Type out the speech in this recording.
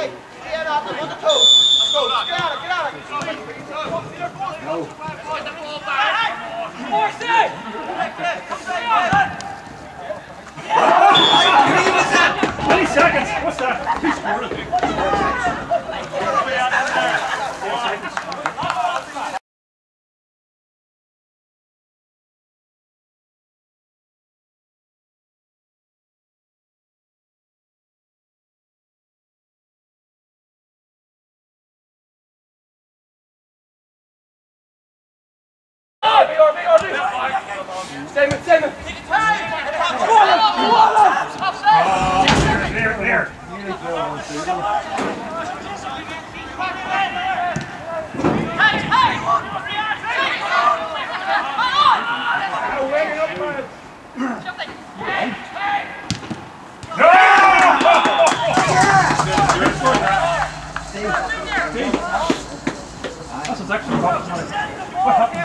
Hey, get out there, on the toes. Let's go. Get out of it, get out of it. No. Get the ball back. More six. Twenty seconds. What's that? Who's scoring? Statement. There. That's actually what happened.